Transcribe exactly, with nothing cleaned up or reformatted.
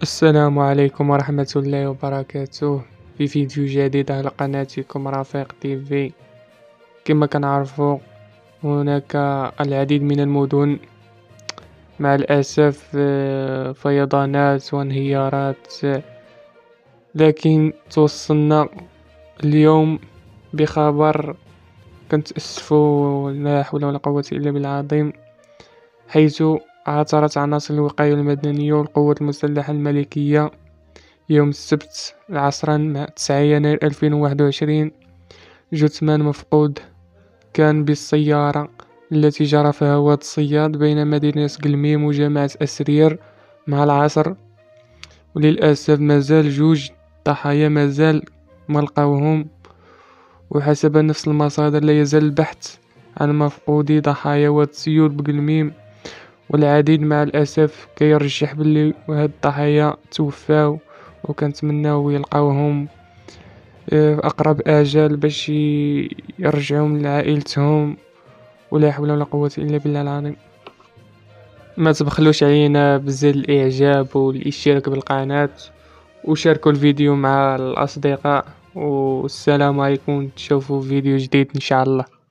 السلام عليكم ورحمة الله وبركاته. في فيديو جديد على قناتكم رفيق تي في. كما كنعرفوا هناك العديد من المدن مع الأسف آه، فيضانات وانهيارات، لكن توصلنا اليوم بخبر كنتأسفوا، لا حول ولا قوة إلا بالله العظيم، حيث عثرت عناصر الوقاية المدنية والقوات المسلحة الملكية يوم السبت عصرا مع تسعة يناير ألفين وواحد وعشرين جثمان مفقود كان بالسيارة التي جرى فيها واد الصياد بين مدينة كلميم وجامعة أسرير مع العصر. وللأسف مازال جوج ضحايا مازال ملقاوهم، وحسب نفس المصادر لا يزال البحث عن مفقودي ضحايا واد سيول بقلميم، والعديد مع الأسف كيرجح باللي هاد الضحايا توفاو، وكنتمناو يلقاوهم في أقرب آجال باش ي- يرجعوهم لعائلتهم، ولا حول ولا قوة إلا بالله العظيم. ما تبخلوش علينا بزر الإعجاب والاشتراك بالقناة، وشاركوا الفيديو مع الأصدقاء، والسلام عليكم، تشوفوا فيديو جديد إن شاء الله.